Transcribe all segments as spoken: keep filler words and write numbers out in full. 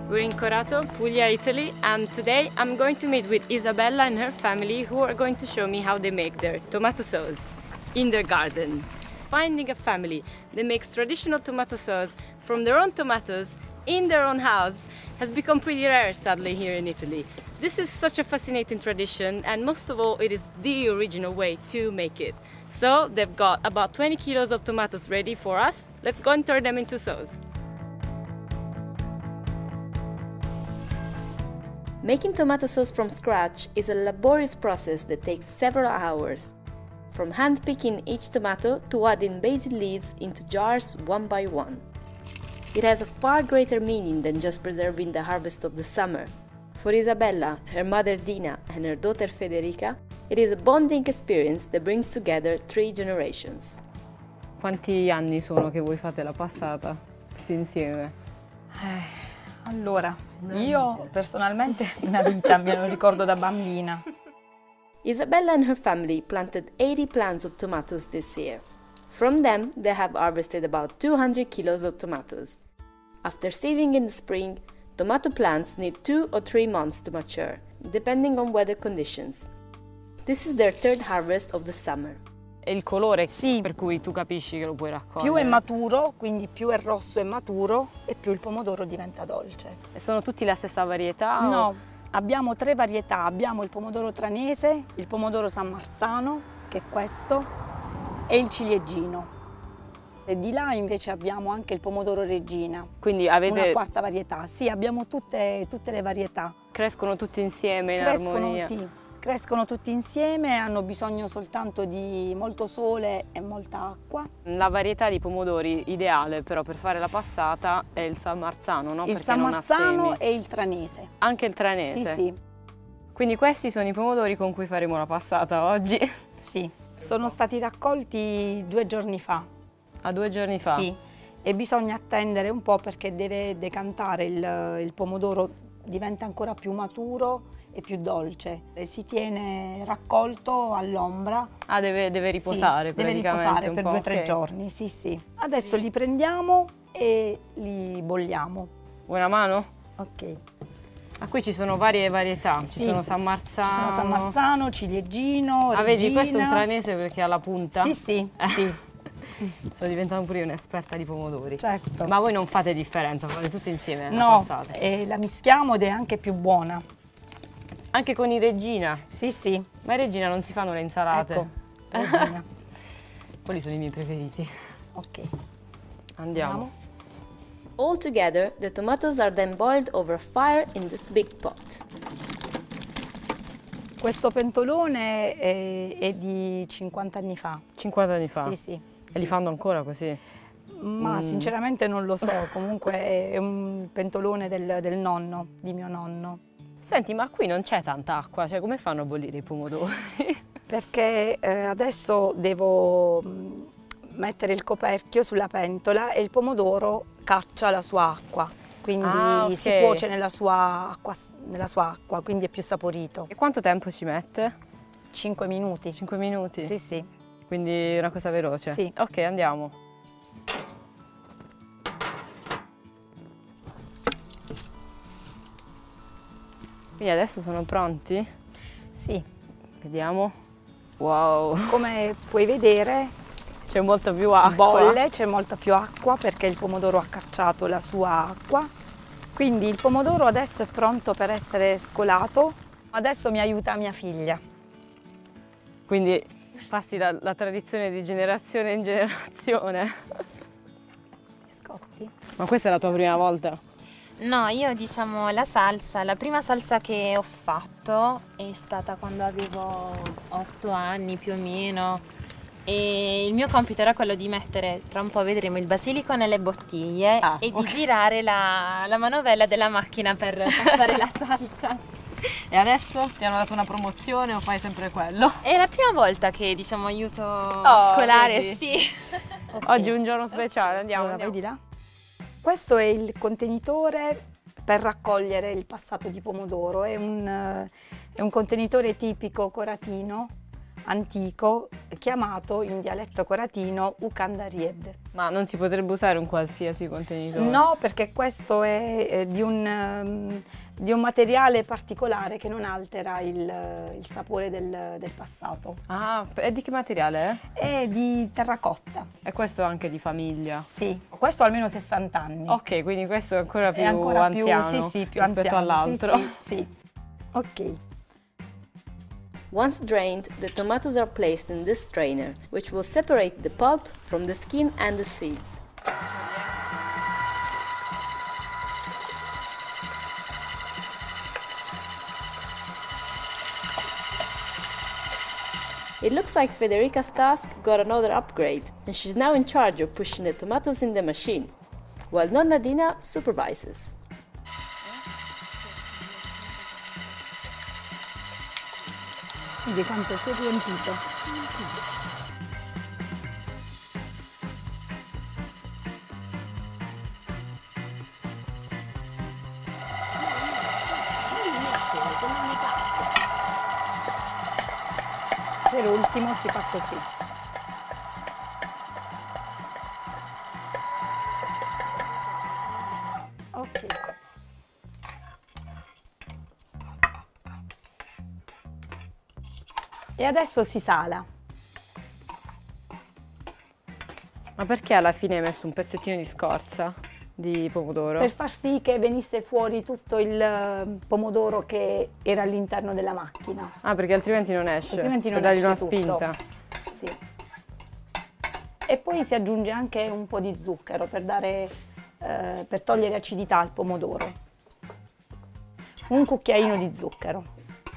We're in Corato, Puglia, Italy, and today I'm going to meet with Isabella and her family who are going to show me how they make their tomato sauce in their garden. Finding a family that makes traditional tomato sauce from their own tomatoes in their own house has become pretty rare, sadly, here in Italy. This is such a fascinating tradition, and most of all, it is the original way to make it. So they've got about twenty kilos of tomatoes ready for us. Let's go and turn them into sauce. Making tomato sauce from scratch is a laborious process that takes several hours. From hand-picking each tomato to adding basil leaves into jars one by one. It has a far greater meaning than just preserving the harvest of the summer. For Isabella, her mother Dina, and her daughter Federica, it is a bonding experience that brings together three generations. Quanti anni sono che voi fate la passata tutti insieme? Eh. Allora, io personalmente una vita, me lo ricordo da bambina. Isabella and her family planted eighty plants of tomatoes this year. From them, they have harvested about two hundred kilos of tomatoes. After seeding in the spring, tomato plants need two or three months to mature, depending on weather conditions. This is their third harvest of the summer. E il colore, sì, per cui tu capisci che lo puoi raccogliere. Più è maturo, quindi più è rosso e maturo, e più il pomodoro diventa dolce. E sono tutti la stessa varietà? No, o... abbiamo tre varietà. Abbiamo il pomodoro tranese, il pomodoro San Marzano, che è questo, e il ciliegino. E di là invece abbiamo anche il pomodoro Regina. Quindi avete... una quarta varietà. Sì, abbiamo tutte, tutte le varietà. Crescono tutti insieme in Crescono, armonia? Sì. Crescono tutti insieme, hanno bisogno soltanto di molto sole e molta acqua. La varietà di pomodori ideale però per fare la passata è il San Marzano, no? Il Perché San non Marzano ha semi. e il tranese. Anche il tranese? Sì, sì. Quindi questi sono i pomodori con cui faremo la passata oggi? Sì, sono stati raccolti due giorni fa. A due giorni fa? Sì, e bisogna attendere un po' perché deve decantare il, il pomodoro, diventa ancora più maturo e più dolce. E si tiene raccolto all'ombra. Ah, deve, deve riposare sì, deve praticamente riposare un per po', due o tre okay. giorni, sì sì. Adesso li prendiamo e li bolliamo. Vuoi una mano? Ok. Ah, qui ci sono varie varietà, ci sì, sono San Marzano. Ci sono San Marzano, ciliegino, Ah, Regina. vedi, questo è un tranese perché ha la punta? Sì, sì, sì. Sto diventando pure io un'esperta di pomodori. Certo. Ma voi non fate differenza, fate tutte insieme la no, passata? No, eh, la mischiamo ed è anche più buona. Anche con i Regina? Sì, sì. Ma i Regina non si fanno le insalate? Ecco, Regina. Quelli sono i miei preferiti. Ok. Andiamo. Andiamo. All together, the tomatoes are then boiled over fire in this big pot. Questo pentolone è, è di cinquanta anni fa. cinquanta anni fa? Sì, sì. E sì. li fanno ancora così? Ma mm. sinceramente non lo so, comunque è un pentolone del, del nonno, di mio nonno. Senti, ma qui non c'è tanta acqua, cioè come fanno a bollire i pomodori? Perché eh, adesso devo mettere il coperchio sulla pentola e il pomodoro caccia la sua acqua, quindi ah, okay. si cuoce nella sua, acqua, nella sua acqua, quindi è più saporito. E quanto tempo ci mette? cinque minuti. cinque minuti? Sì, sì. Quindi una cosa veloce? Sì. Ok, andiamo. Quindi adesso sono pronti? Sì. Vediamo. Wow! Come puoi vedere c'è molta più acqua. Bolle, c'è molta più acqua perché il pomodoro ha cacciato la sua acqua. Quindi il pomodoro adesso è pronto per essere scolato. Adesso mi aiuta mia figlia. Quindi passi la, la tradizione di generazione in generazione. Scotti. Ma questa è la tua prima volta? No, io diciamo la salsa, la prima salsa che ho fatto è stata quando avevo otto anni più o meno e il mio compito era quello di mettere, tra un po' vedremo, il basilico nelle bottiglie ah, e okay. di girare la, la manovella della macchina per passare la salsa. E adesso ti hanno dato una promozione o fai sempre quello? È la prima volta che diciamo aiuto oh, scolare, vedi. sì. Okay. Oggi è un giorno speciale, andiamo, allora, andiamo. Vedi là? Questo è il contenitore per raccogliere il passato di pomodoro, è un, è un contenitore tipico coratino antico chiamato in dialetto coratino ukandaried. Ma non si potrebbe usare un qualsiasi contenitore? No, perché questo è, è di, un, um, di un materiale particolare che non altera il, il sapore del, del passato. Ah, e di che materiale è? È di terracotta. E questo anche di famiglia? Sì, questo ha almeno sessanta anni. Ok, quindi questo è ancora più è ancora anziano più, sì, sì, più rispetto anziano. all'altro. Sì, sì, sì. Ok. Once drained, the tomatoes are placed in this strainer, which will separate the pulp from the skin and the seeds. It looks like Federica's task got another upgrade, and she's now in charge of pushing the tomatoes in the machine, while Nonna Dina supervises. Vedi quanto si è riempito. E l'ultimo si fa così. Ok. E adesso si sala. Ma perché alla fine hai messo un pezzettino di scorza di pomodoro? Per far sì che venisse fuori tutto il eh, pomodoro che era all'interno della macchina. Ah, perché altrimenti non esce. Altrimenti non per dargli esce una tutto. spinta. Sì. E poi si aggiunge anche un po' di zucchero per, dare, eh, per togliere acidità al pomodoro. Un cucchiaino di zucchero.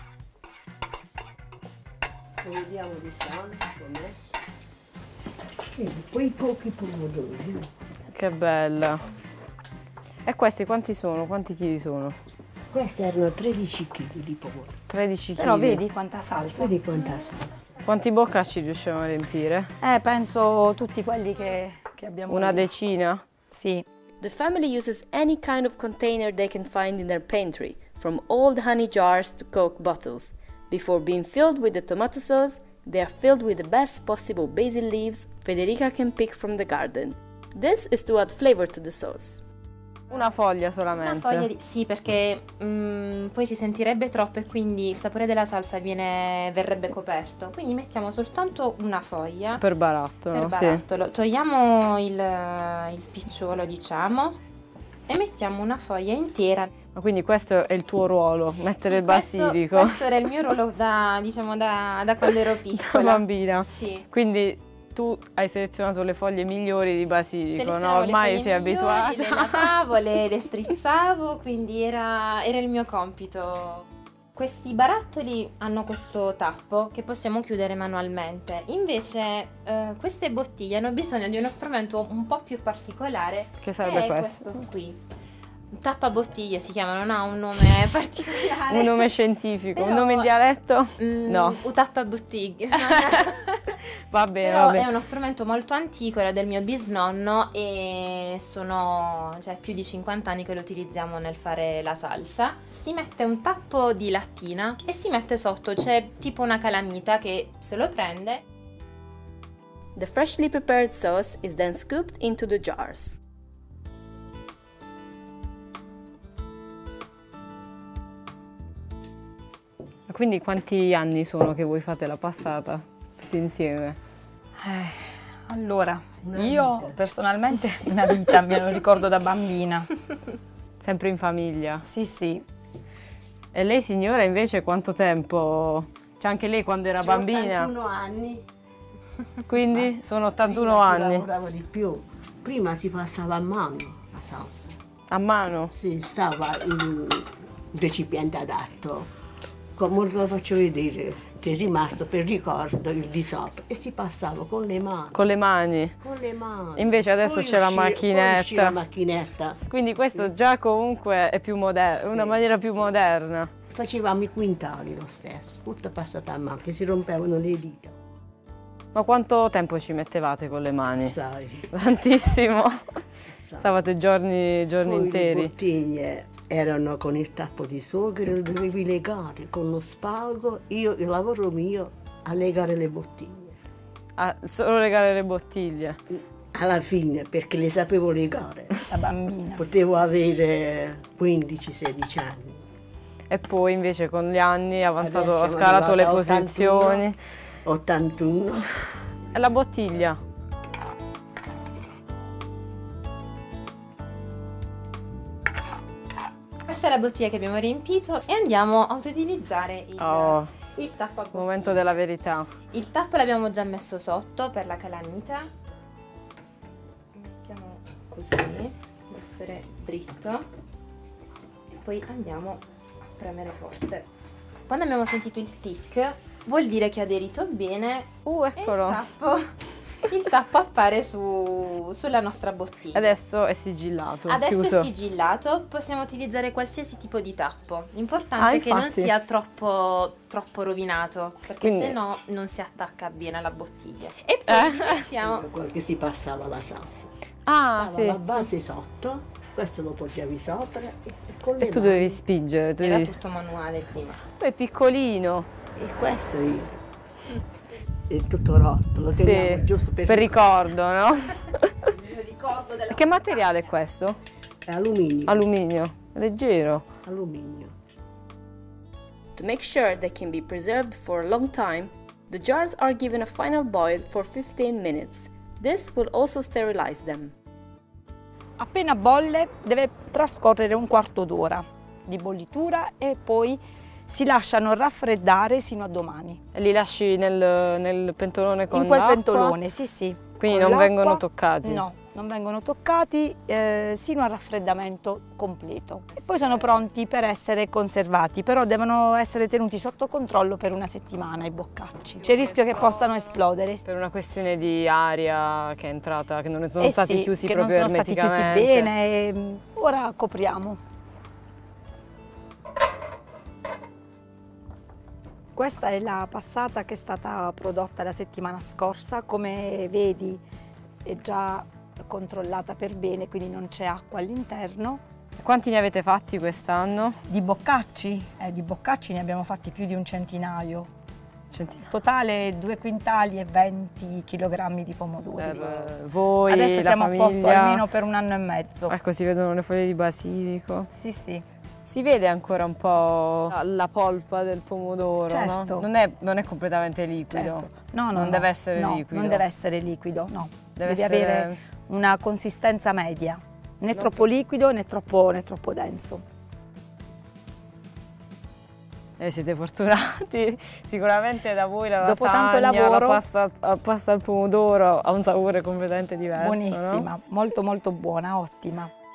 Vediamo di sale com'è. Vedi, quei pochi pomodori. Che bella. E questi quanti sono? Quanti chili sono? Questi erano tredici chili di pomodori. tredici chili. Però vedi quanta salsa. Vedi quanta salsa. Quanti boccacci riusciamo a riempire? Eh, penso tutti quelli che, che abbiamo. Una lì. decina? Sì. The family uses any kind of container they can find in their pantry, from old honey jars to Coke bottles. Before being filled with the tomato sauce, they are filled with the best possible basil leaves Federica can pick from the garden. This is to add flavor to the sauce. Una foglia solamente? Una foglia di... Sì, perché mm, poi si sentirebbe troppo e quindi il sapore della salsa viene... verrebbe coperto. Quindi mettiamo soltanto una foglia. Per barattolo, per sì. barattolo. Togliamo il, il picciolo, diciamo, e mettiamo una foglia intera. Ma quindi questo è il tuo ruolo, mettere Sì, il questo- basilico? Questo era il mio ruolo da, diciamo, da, da quando ero Da piccola. bambina. Sì. Quindi tu hai selezionato le foglie migliori di basilico, no? Selezionavo le Ormai foglie sei migliori, abituata. le lavavo, le, le strizzavo, quindi era, era il mio compito. Questi barattoli hanno questo tappo che possiamo chiudere manualmente. Invece eh, queste bottiglie hanno bisogno di uno strumento un po' più particolare. Che sarebbe è questo? questo qui. Tappabottiglie si chiama, non ha un nome particolare. Un nome scientifico, un Però- nome in dialetto? Mm, No. Un tappabottiglie. Va bene, Però va bene. è uno strumento molto antico, era del mio bisnonno e sono cioè, più di cinquanta anni che lo utilizziamo nel fare la salsa. Si mette un tappo di lattina e si mette sotto, c'è tipo una calamita che se lo prende. The freshly prepared sauce is then scooped into the jars. Quindi quanti anni sono che voi fate la passata tutti insieme? Eh, allora, Una io vita. personalmente una vita, me lo ricordo da bambina. Sempre in famiglia. Sì, sì. E lei signora invece quanto tempo? Cioè anche lei quando era C'ho bambina? ottantuno anni. Quindi sono ottantuno Prima si anni. lavorava di più. Prima si passava a mano la salsa. A mano? Si stava in un recipiente adatto. Come lo faccio vedere, che è rimasto per ricordo il di sopra. E si passava con le mani. Con le mani. Con le mani. Invece adesso Poi c'è la uscì- poi macchinetta. uscì la macchinetta. Quindi questo già comunque è più moderno, Sì, una maniera più sì. moderna. Facevamo i quintali lo stesso, tutta passata a mano, che si rompevano le dita. Ma quanto tempo ci mettevate con le mani? Sai, Tantissimo. sai. Stavate giorni, giorni Poi le interi. bottiglie erano con il tappo di sughero, le dovevi legare con lo spago. Io, il lavoro mio, a legare le bottiglie. Ah, solo legare le bottiglie? Alla fine, perché le sapevo legare. Da bambina. Potevo avere quindici sedici anni. E poi invece con gli anni ha avanzato, Adesso ha siamo scalato le arrivati a posizioni. ottantuno. E la bottiglia? Questa è la bottiglia che abbiamo riempito e andiamo ad utilizzare il, Oh, il tappo a bottiglia. momento della verità. Il tappo l'abbiamo già messo sotto per la calamita. Mettiamo così, deve essere dritto. E poi andiamo a premere forte. Quando abbiamo sentito il tic, vuol dire che ha aderito bene. Uh, E il eccolo. tappo, il tappo appare su, sulla nostra bottiglia. Adesso è sigillato, Adesso chiuso. è sigillato, possiamo utilizzare qualsiasi tipo di tappo. L'importante Ah, è che non infatti. sia troppo, troppo rovinato, perché Quindi- se no non si attacca bene alla bottiglia. E poi Eh? mettiamo... Quel che si passava la salsa. Ah, Stava sì. la base sotto, questo lo poggiavi sopra e, e con le E tu mani. dovevi spingere. Tu Era devi... tutto manuale prima. Poi è piccolino. E questo è, è tutto rotto, lo teniamo Sì, giusto per, per ricordo, no? Ricordo della... Che materiale è questo? È alluminio. Alluminio. Leggero. alluminio. To make sure they can be preserved for a long time, the jars are given a final boil for fifteen minutes. This will also sterilize them. Appena bolle deve trascorrere un quarto d'ora di bollitura e poi si lasciano raffreddare sino a domani. E li lasci nel, nel pentolone con In quel l'acqua? pentolone, sì sì. Quindi con non l'acqua. vengono toccati? No, non vengono toccati eh, sino al raffreddamento completo. E poi sono pronti per essere conservati, però devono essere tenuti sotto controllo per una settimana i boccacci. C'è il rischio che possano esplodere. Per una questione di aria che è entrata, che non sono Eh stati sì, chiusi che non proprio sono stati chiusi ermeticamente. bene. E ora copriamo. Questa è la passata che è stata prodotta la settimana scorsa, come vedi è già controllata per bene, quindi non c'è acqua all'interno. Quanti ne avete fatti quest'anno? Di boccacci? Eh, di boccacci ne abbiamo fatti più di un centinaio. Centinaia. Totale due quintali e venti chilogrammi di pomodori. Per voi, Adesso la siamo famiglia. a posto almeno per un anno e mezzo. Ecco, si vedono le foglie di basilico. Sì, sì. Si vede ancora un po' la polpa del pomodoro, Certo. no? Non è, non è completamente liquido. Certo. No, no, non no. deve essere No, liquido. non deve essere liquido, no. Deve Deve essere- avere una consistenza media, né troppo liquido né troppo, né troppo denso. Eh, siete fortunati, sicuramente da voi la Dopo lasagna, tanto lavoro- la pasta, la pasta al pomodoro ha un sapore completamente diverso, no? Buonissima, molto molto buona, ottima.